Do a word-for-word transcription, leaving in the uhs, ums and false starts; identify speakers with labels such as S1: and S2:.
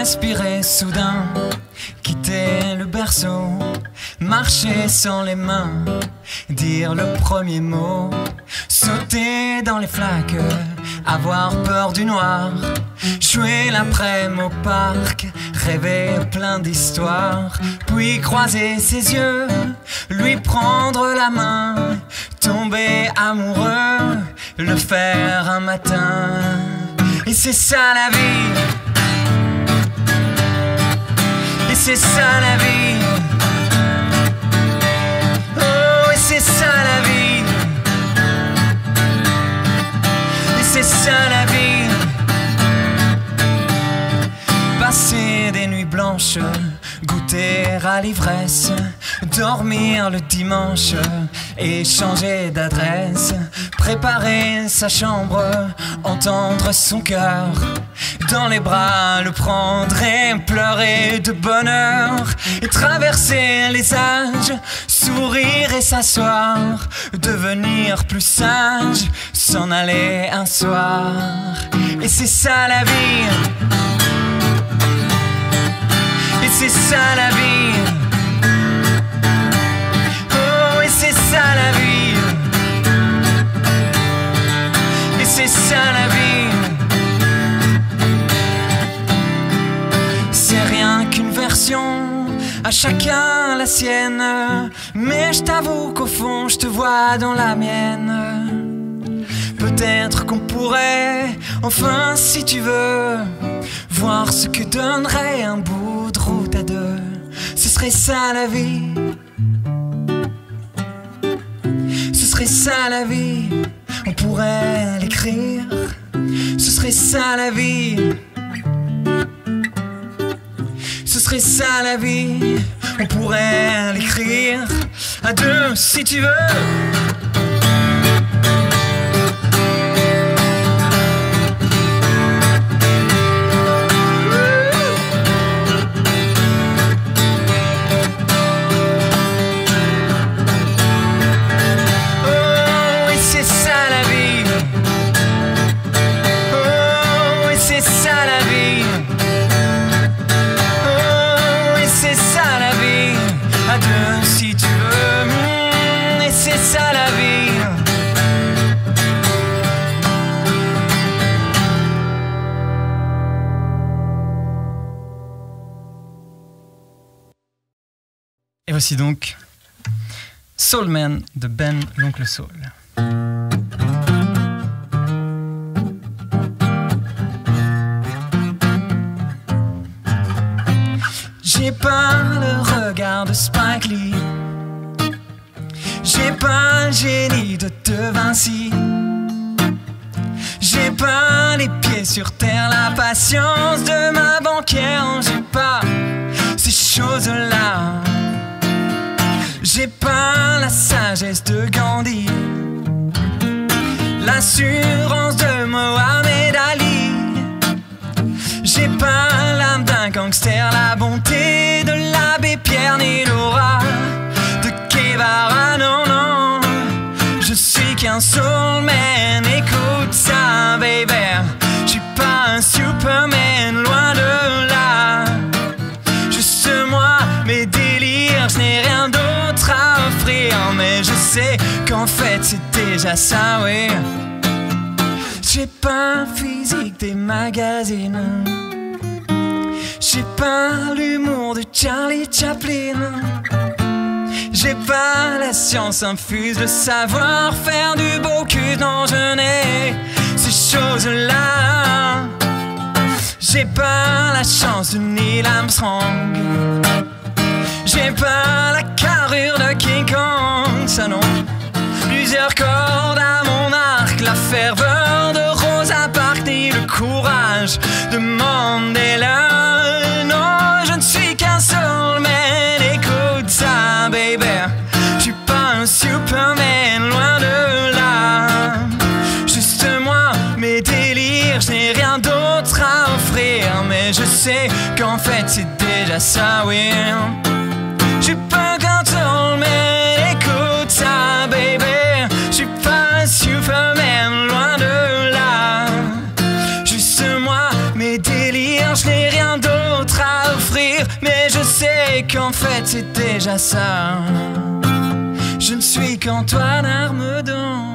S1: respirer soudain, quitter le berceau, marcher sans les mains, dire le premier mot, sauter dans les flaques, avoir peur du noir, jouer l'après-midi au parc, rêver plein d'histoires, puis croiser ses yeux, lui prendre la main, tomber amoureux, le faire un matin. Et c'est ça la vie. Et c'est ça la vie. Oh, et c'est ça la vie. Et c'est ça la vie. Passer des nuits blanches, goûter à l'ivresse, dormir le dimanche et changer d'adresse, préparer sa chambre, entendre son cœur dans les bras, le prendre et pleurer de bonheur, et traverser les âges, sourire et s'asseoir, devenir plus sage, s'en aller un soir. Et c'est ça la vie. Et c'est ça la vie. Oh, et c'est ça la vie. Et c'est ça la vie. C'est rien qu'une version, à chacun la sienne, mais je t'avoue qu'au fond je te vois dans la mienne. Peut-être qu'on pourrait, enfin si tu veux, voir ce que donnerait un bout de route à deux. Ce serait ça la vie. Ce serait ça la vie. On pourrait l'écrire. Ce serait ça la vie. Ce serait ça la vie. On pourrait l'écrire à deux si tu veux. Si tu veux, mmh, et c'est ça la vie. Et voici donc Soul Man de Ben l'Oncle Soul. J'ai pas le regard de Spike Lee, j'ai pas le génie de De Vinci, j'ai pas les pieds sur terre, la patience de ma banquière, j'ai pas ces choses-là. J'ai pas la sagesse de Gandhi, l'assurance de Mohamed Ali. J'ai pas l'âme d'un gangster, la bonté de l'abbé Pierre, ni l'aura de Guevara, non, non. Je suis qu'un soul man, écoute ça, baby. Je suis pas un Superman, loin de là. Juste moi, mes délires, je n'ai rien d'autre à offrir. Mais je sais qu'en fait c'est déjà ça, oui. J'ai pas un physique des magazines, j'ai pas l'humour de Charlie Chaplin, j'ai pas la science infuse, le savoir-faire du beau cul. Non, je n'ai ces choses-là. J'ai pas la chance de Neil Armstrong, j'ai pas la carrure de King Kong, ça non. Plusieurs cordes à mon arc, la ferveur de Rosa Parks, ni le courage de Mandela. Non, je ne suis qu'un soul man, écoute ça, baby. Je suis pas un Superman, loin de là. Juste moi, mes délires, je n'ai rien d'autre à offrir. Mais je sais qu'en fait c'est déjà ça, oui. Je suis pas qu'un soul man, écoute ça, baby. Je suis pas un Superman, loin de là. Juste moi, mes délires, je n'ai rien d'autre et qu'en fait c'est déjà ça. Je ne suis qu'Antoine Armeudon.